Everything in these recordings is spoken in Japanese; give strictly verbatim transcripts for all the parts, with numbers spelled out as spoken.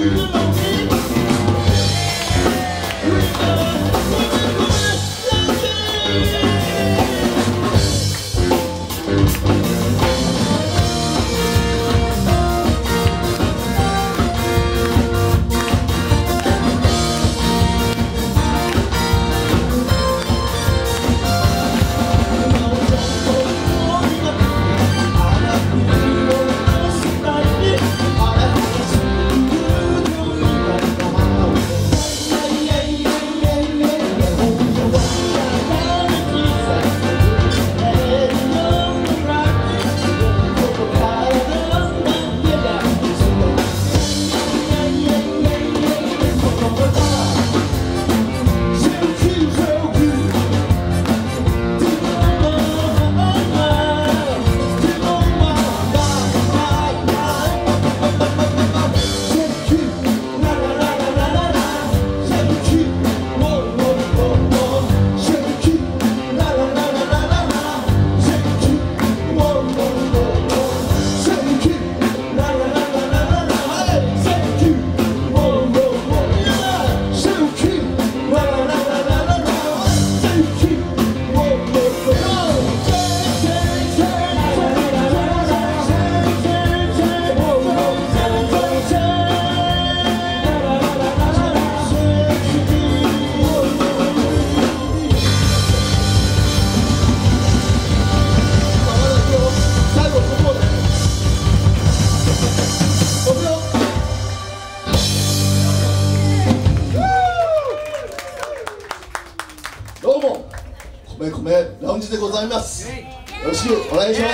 米米ラウンジでございます。よろしくお願いします。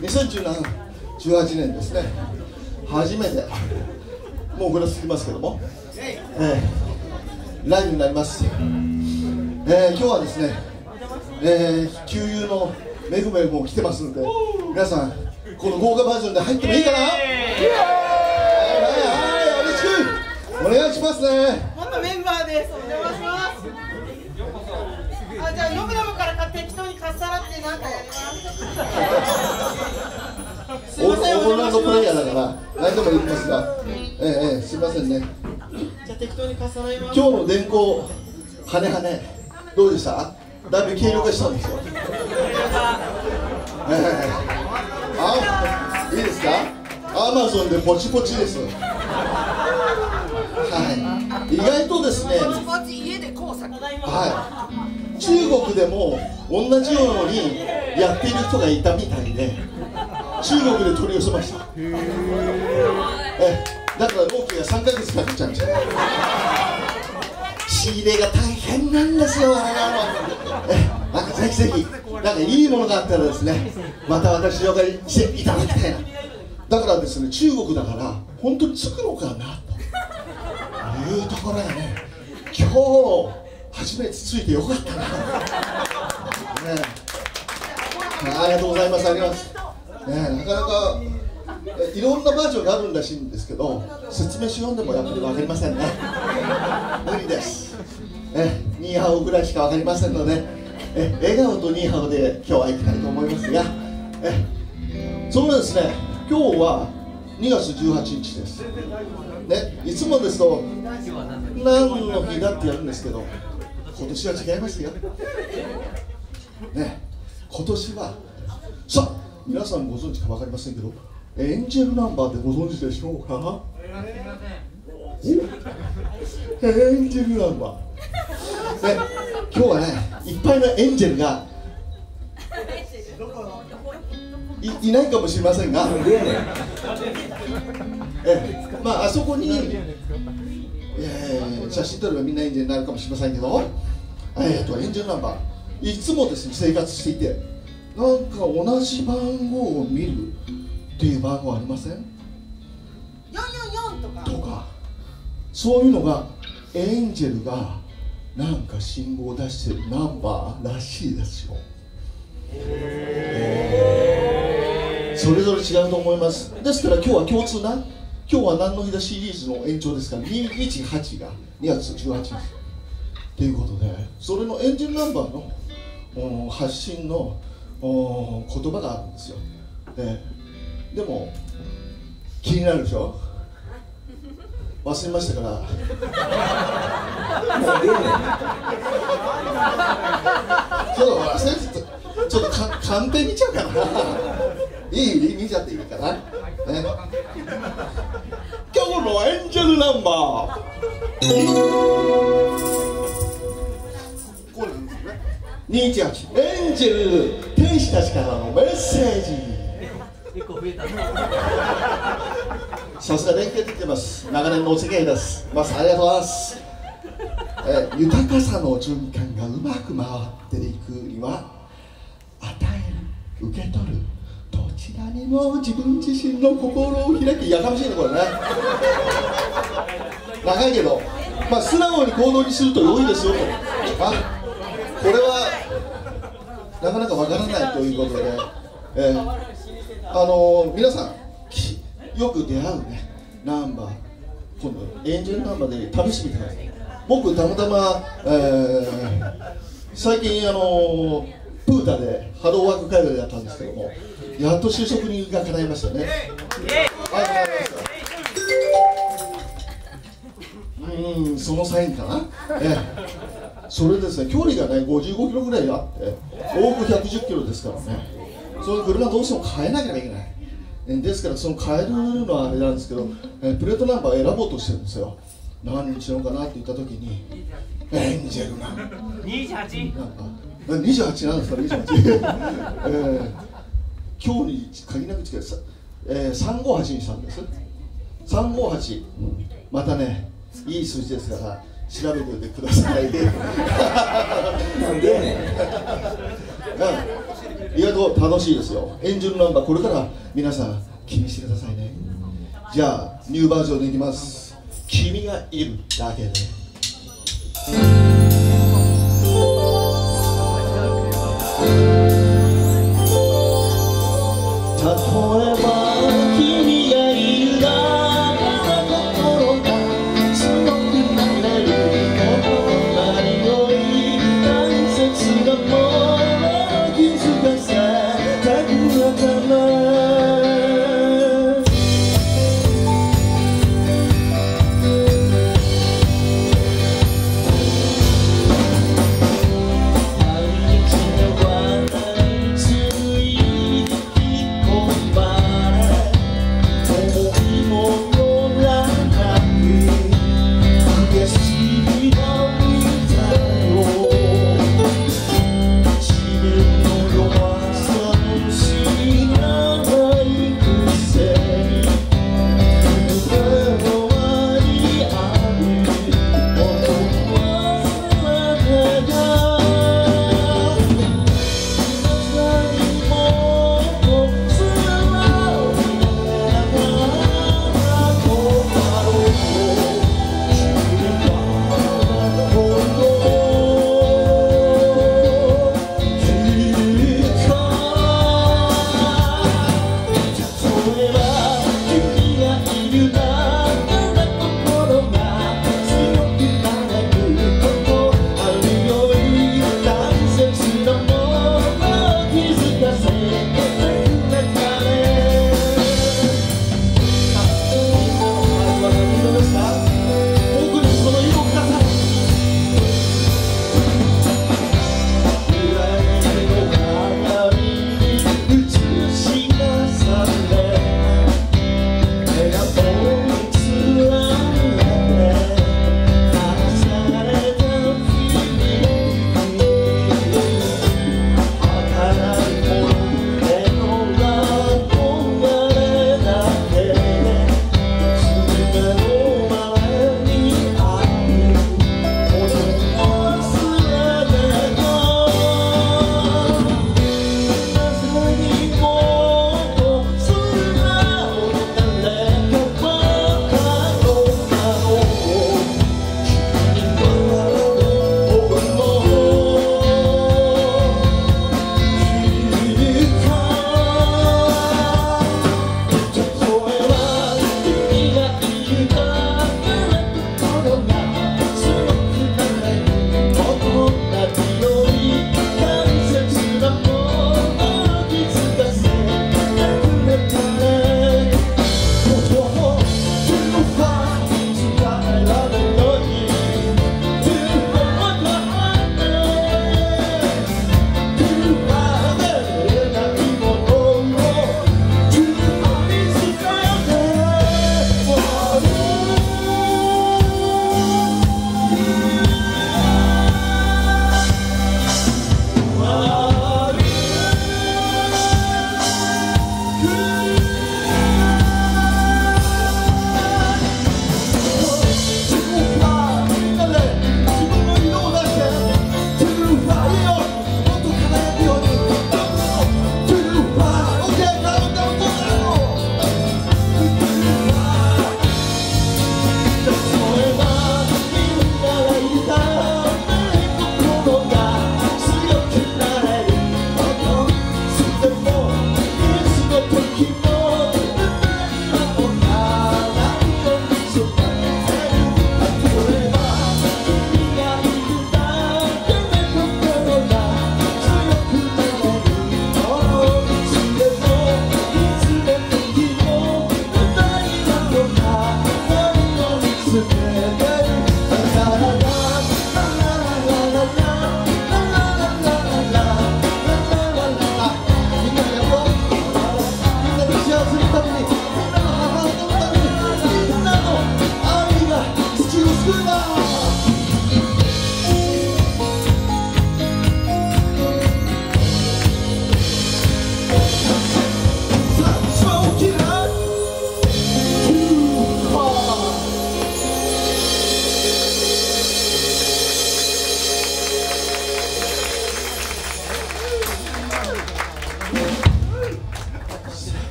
にせんじゅうなな、じゅうはちねんですね、初めてもうこれ過ぎますけども、えー、ライブになります。えー、今日はですね、えー、旧友のめぐめも来てますので、皆さんこの豪華バージョンで入ってもいいかな。はいはいはい、よろしくお願いしますね。 元メンバーです。お邪魔します。あ、じゃあノブノブから適当にかっさらってなんかやります。すいません、お邪魔します。 オーナーのプレイヤーだから何でも言いますが、えー、えー、すいませんね。 じゃあ適当にかっさらいます。 今日の電光羽羽どうでした？だいぶ軽量化したんですよ。えー、あ、いいですか？アマゾンでポチポチです。はい、意外とですね、はい、中国でも同じようにやっている人がいたみたいで、中国で取り寄せました。えだから納期がさんかげつかかっちゃいました。仕入れが大変なんですよ。えなんかぜひぜひなんかいいものがあったらですね、また私紹介していただきたいな。だからですね、中国だから本当につくのかなというところがね、今日初めてついてよかったな、ね、ありがとうございます。あります、ね、なかなかいろんなバージョンがあるんらしいんですけど、説明書読んでもやっぱり分かりませんね。無理です。えニーハオぐらいしか分かりませんので、え笑顔とニーハオで今日は行きたいと思いますが、えそのですね、今日はにがつじゅうはちにちです、ね、いつもですと何の日だってやるんですけど、今年は違いますよ、ね、今年はさあ皆さんご存知か分かりませんけど、エンジェルナンバーってご存知でしょうか？エンジェルナンバー、ね、今日はねいっぱいのエンジェルがい, いないかもしれませんが、えまああそこに、えー、写真撮ればみんなエンジェルになるかもしれませんけど、えー、とエンジェルナンバーいつもですね生活していて、なんか同じ番号を見るっていう番号ありません？よんよんよんとかとかそういうのがエンジェルがなんか信号を出してるナンバーらしいですよ。それぞれ違うと思います。ですから今日は共通な、今日は何の日だシリーズの延長ですから、にいちはちがにがつじゅうはちにちということで、それのエンジェルナンバーの発信の言葉があるんですよ。ででも気になるでしょ。忘れましたからちょっと忘れてちょっとかカンペ見ちゃうかないい見ちゃっていいかな、ね、今日のエンジェルナンバーこれなんですよね。にいちはちエンジェル天使たちからのメッセージ。さすが連携できてます。長年のお付き合いです。マスありがとうございます。え豊かさの循環がうまく回っていくには、与える受け取るどちらにも自分自身の心を開き、やかましいねこれね長いけど、まあ素直に行動にすると良いですよと。あこれはなかなかわからないということで、えー、あのー、皆さんよく出会うねナンバー、今度エンジェルナンバーで試してみてください。僕たまたま、えー、最近あのー、プータでハローワーク会話でやったんですけども、やっと就職にが叶いましたね。ありがとうございました。うん、そのサインかな、えー、それですね、距離がねごじゅうごキロぐらいあって往復ひゃくじゅっキロですからね、その車どうしても変えなきゃいけない。ですからその変えるのはあれなんですけど、えー、プレートナンバー選ぼうとしてるんですよ。何にしようかなって言った時にエンジェルナンバーにじゅうはちにじゅうはちなんですか。にじゅうはち、えー、今日に限りなく近い、えー、さんごはちにしたんです。さんごはちまたねいい数字ですから調べておいてくださいなんで意外と楽しいですよ。エンジェルナンバーこれから皆さん気にしてくださいね。じゃあニューバージョンでいきます。君がいるだけで。例えば君がいるだけの心が強くなれること何より大切なもの気づかせたくなったな。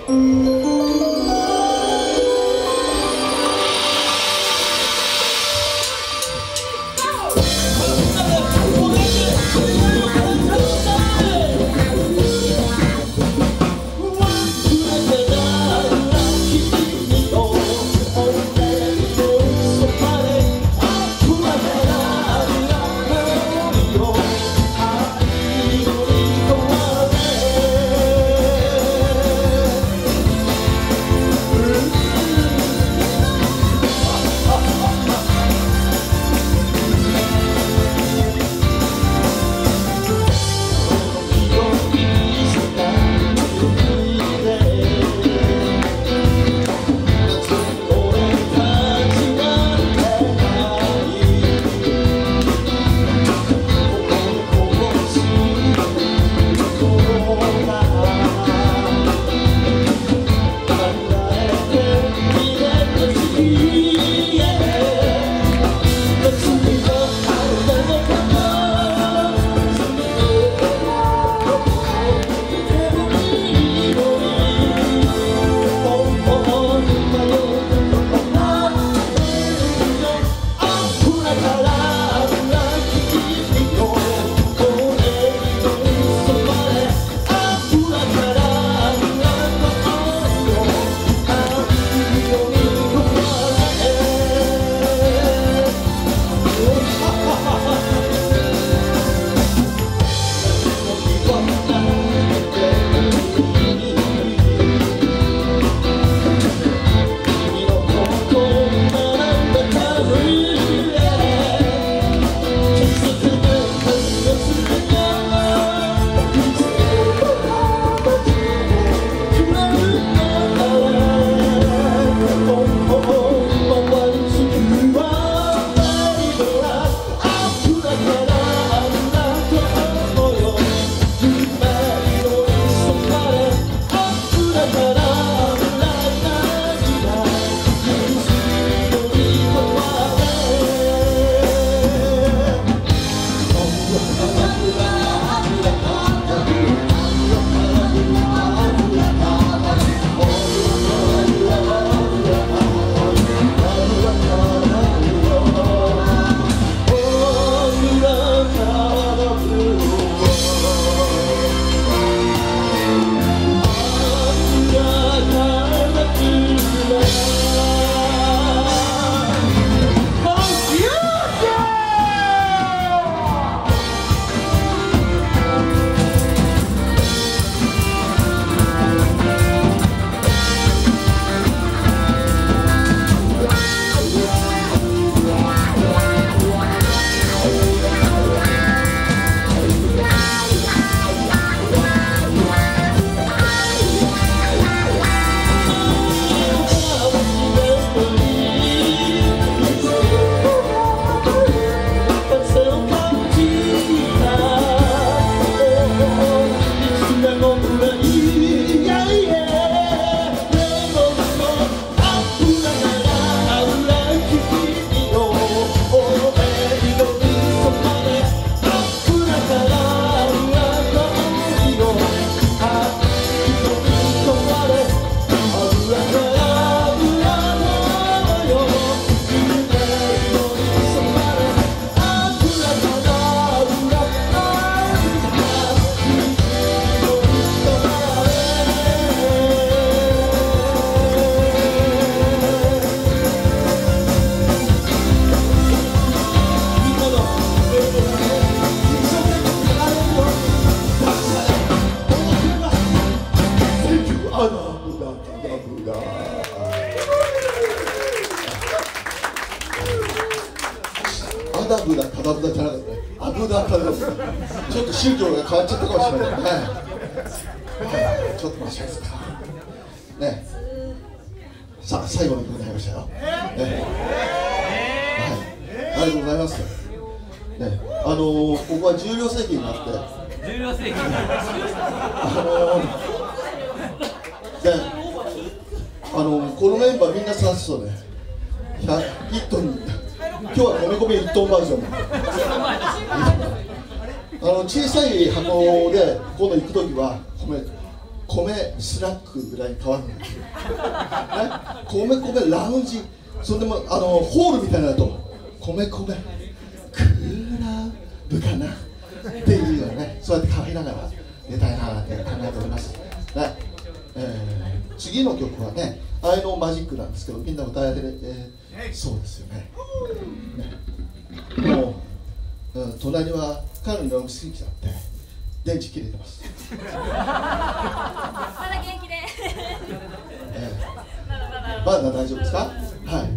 アダブダカダブダじゃなかったね。アブダカダブダ。ちょっと宗教が変わっちゃったかもしれない。はい。ちょっと待ちますか。ね。さあ最後の曲になりましたよ。ね。はい。ありがとうございます。ね。あのー、ここは重量制限があって。 重量制限。 あのー、で、あのー、このメンバーみんなさすとね。いっトン。今日は米米いっトンバージョン。あの小さい箱で今度行くときは米米スナックぐらいに変わるんですよ、ね、米米ラウンジ、それでもあのホールみたいになると米米クラブかなっていうよね、そうやって変わりながら出たいなって考えております、ね。えー、次の曲はね「I know Magic」なんですけど、みんな歌えてる、えー、そうですよね。ねもう、うん、隣は彼の飲みすぎちゃって電池切れてます。 まだ元気で。 えー、まだ大丈夫ですか？はい。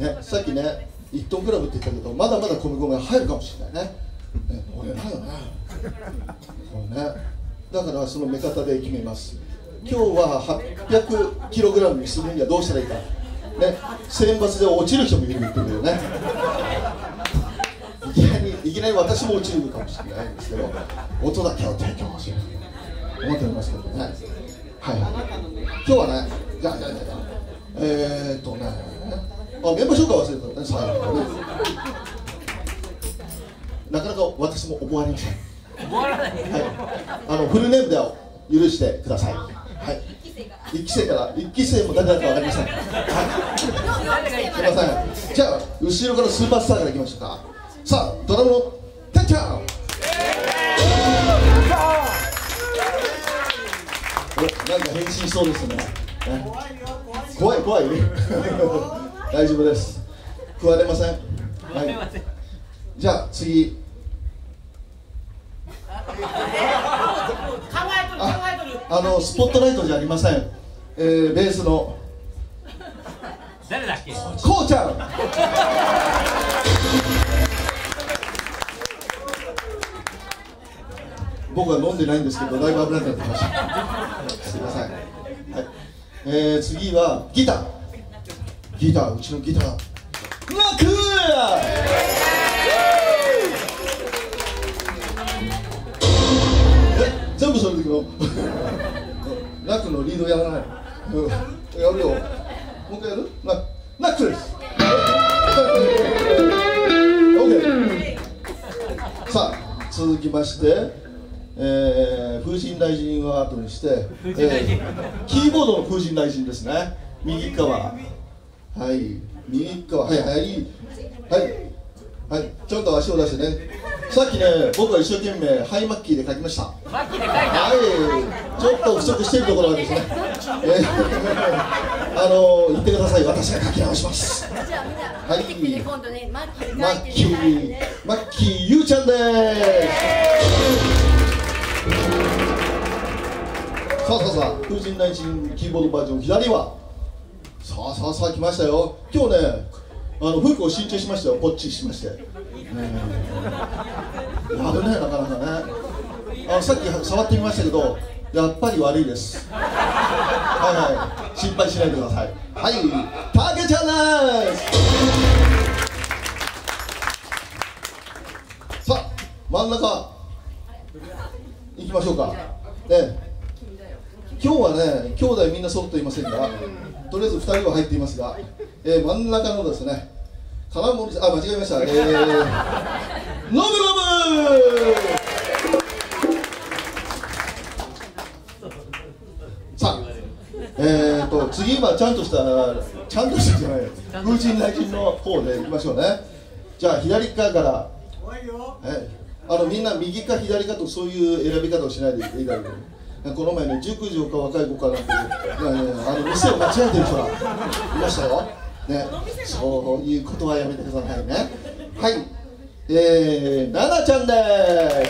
ね、さっきね、一トンクラブって言ったけど、まだまだ米米が入るかもしれないね。ね、俺ないよね。これね。だからその目方で決めます。今日ははっぴゃくキログラムにするにはどうしたらいいか。ね、選抜で落ちる人もいるって言うけどね。いきなりいきなり私も落ちるかもしれないんですけど、音だけを提供しようと思っておりますけどね。はい。今日はね、いやいやいやいや、えーっとね、あ、メンバー紹介忘れてたね、最後ね。なかなか私も覚えません。覚えらない。はい。あのフルネームで許してください。はい。一期生から一期生も誰だかわかりません。はい。すみません。じゃあ後ろからスーパースターからいきましょうか。さあドラムのてっちゃん。お、なんか変身しそうですね。怖い怖い。大丈夫です。食われません。はい。じゃあ次。あ, あのスポットライトじゃありません。えー、ベースの誰だっけ？ こうちゃん。僕は飲んでないんですけど、だいぶ危なくなってきました。すいません。はい。えー、次はギター。ギター、うちのギター。ラクー。え、全部それでいくの？ラクのリードやらない。うん、やるよ。もう一回やる？な、ナックです。オッケー。さあ、続きまして、えー、風神雷神を後にして、えー、キーボードの風神雷神ですね。右側。はい、右側、はい、はい、はい、はい、ちょっと足を出してね。さっきね、僕は一生懸命ハイマッキーで書きました。 マッキーで書いた。 はい、ちょっと不足しているところがですね。えー、あの言ってください。私が書き直します。 じゃあみんな、 はい、 今度ね、マッキーマッキー、マッキーゆうちゃんです。さあさあさあ、風神雷神キーボードバージョン左は。さあさあさあ来ましたよ。今日ね、あの服を新調しましたよ。ポッチしまして。ね、危ないなかなかね。あのさっき触ってみましたけど、やっぱり悪いです。はいはい、心配しないでください。はい、たけちゃんです。さあ真ん中行きましょうか。ね、今日はね、兄弟みんな揃っていませんが、とりあえずふたりは入っていますが、えー、真ん中のですね、金森さん、あ、間違えました。えー、ノブノブ。さあ、えーと次はちゃんとしたちゃんとしたじゃない風神雷神の方でいきましょうね。じゃあ左側から、はい、あのみんな右か左かとそういう選び方をしないでいいだろう。この前ね、熟女か若い子かなんて、ね、あの店を間違えてる人がいましたよ。ね、そういうことはやめてくださいね。はい、えー、ななちゃんです。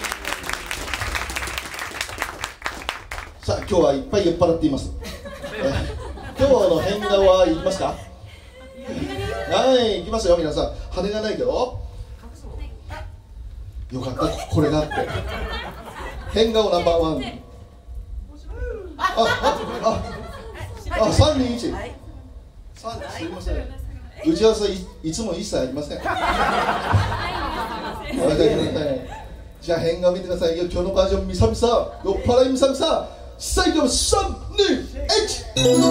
さあ今日はいっぱい酔っ払っています。えー、今日の変顔は行きますか？はい、行きますよ皆さん。羽がないけどよかった、これがあって。変顔ナンバーワン。あ、あ、あ、あ、三二一。三、すみません。打ち合わせ い, いつも一切ありません。じゃあ変顔見てくださいよ。今日のバージョンみさみさ、酔っ払いみさみさ。さあいきます。三二一。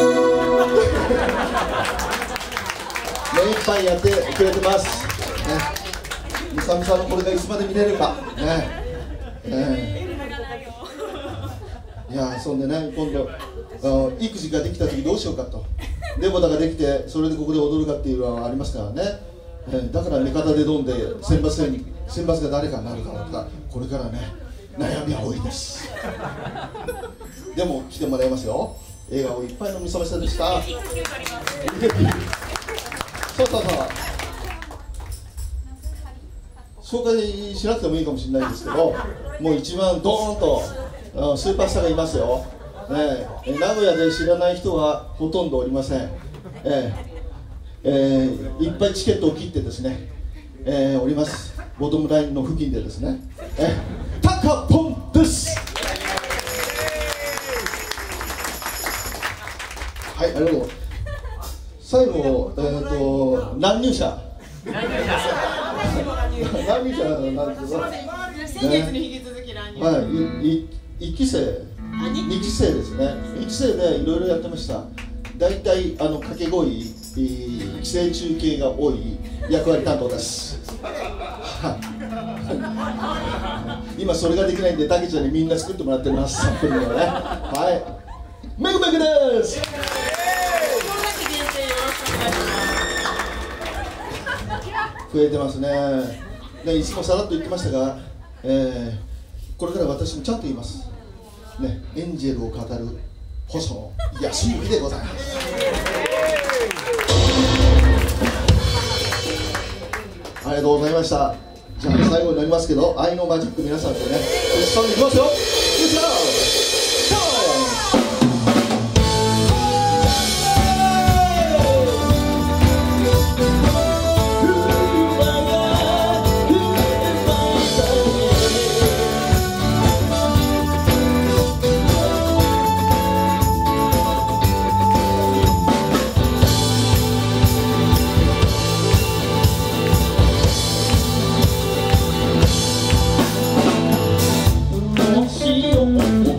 目いっぱいやってくれてます。ね。みさみさのこれがいつまで見れるか。ね。ね。 いやそんでね今度あ育児ができた時どうしようかとデボダができてそれでここで踊るかっていうのはありますからね、えー、だから味方で飲んで選抜戦に選抜が誰かになるからとかこれからね悩みは多いですでも来てもらいますよ。笑顔いっぱいのみそめさんでしたそうそうそう紹介しなくてもいいかもしれないんですけどもう一番ドーンとスーパースターがいますよ、ね、名古屋で知らない人はほとんどおりません、えーえー、いっぱいチケットを切ってですね、えー、おりますボトムラインの付近でですね、えー、タカポンです。はい、ありがとう。最後、えーと、乱入者乱入者なんですけど、 先月に引き続き乱入、 はい、いいっき生にき生ですね。いっき生でいろいろやってました。大体あの掛け声規制中継が多い役割担当です。今それができないんでたけちゃんにみんな作ってもらってます。サンプルのね。はい。めぐめぐです。増えてますね。ね、いつもさらっと言ってましたが、えー、これから私もちゃんと言います。ね、エンジェルを語る細野康之でございます。ありがとうございました。じゃあ最後になりますけど、愛のマジック皆さんとね、一緒にいきますよ。しよう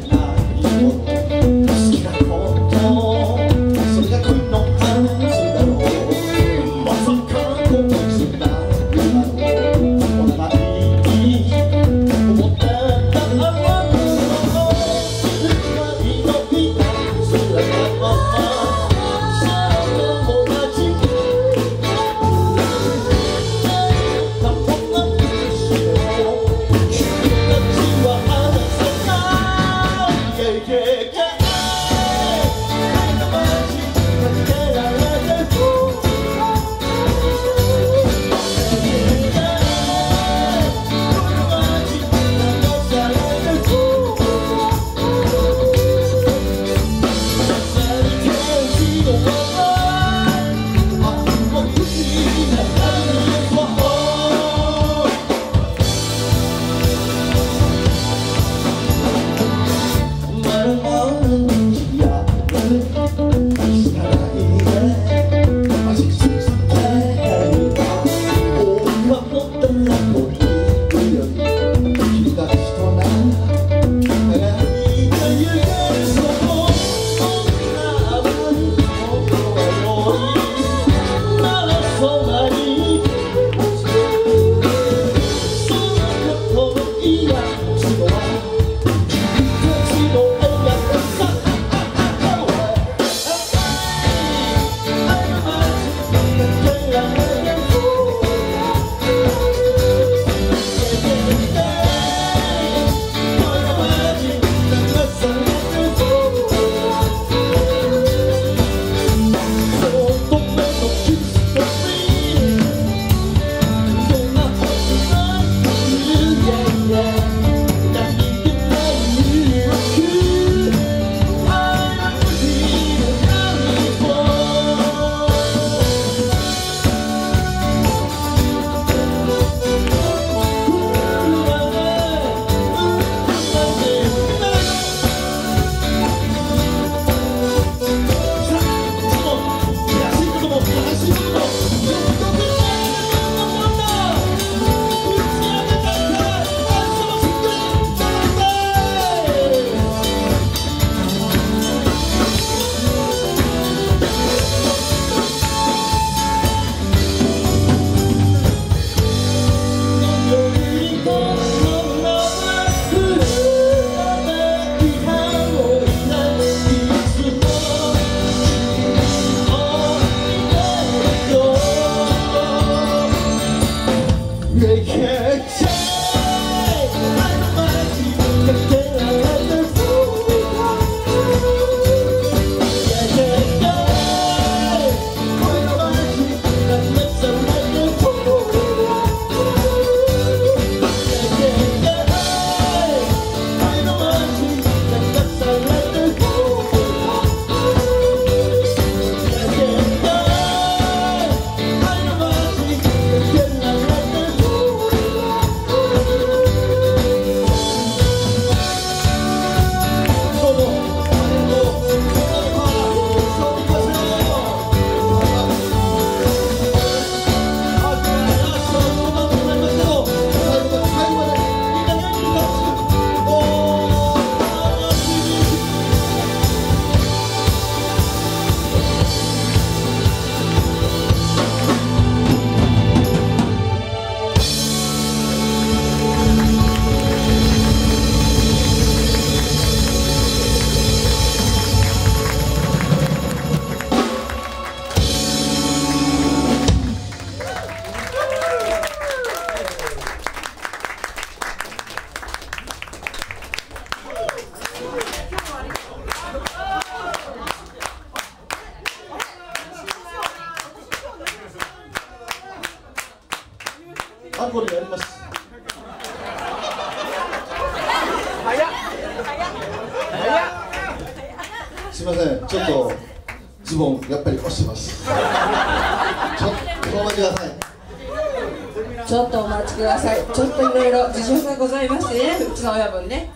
すみません、ちょっとズボンやっぱり押してます。ちょっとお待ちください。 ちょっとお待ちください。ちょっといろいろ事情がございましてね、うちの親分ね。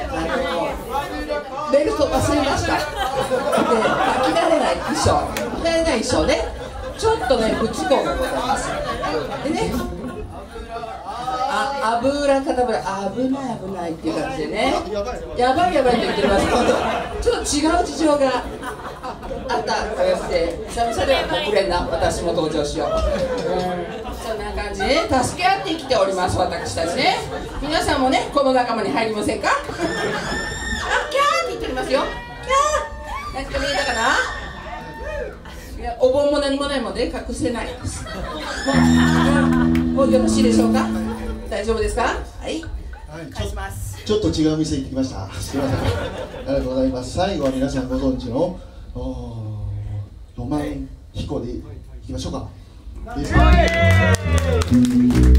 ベルト忘れました。で、着られない衣装、着られない衣装ね。ちょっとね、不都合がございます。でね。あ、油かたぶら、危ない危ないっていう感じでね。やばいやばいと言ってます。ちょっと違う事情があったおやつで、久々で遅れんな、私も登場しよう。そんな感じで、ね、助け合って生きております、私たちね。皆さんもね、この仲間に入りませんか？あ、キャーって言っておりますよ。キャー。何か見えたかな？いや、お盆も何もないので隠せないです。もう、もうよろしいでしょうか？大丈夫ですか？はい。返します。 ちょっと違う店行ってきました。すみません。ありがとうございます。最後は皆さんご存知のロマン飛行でいきましょうか。いいですか？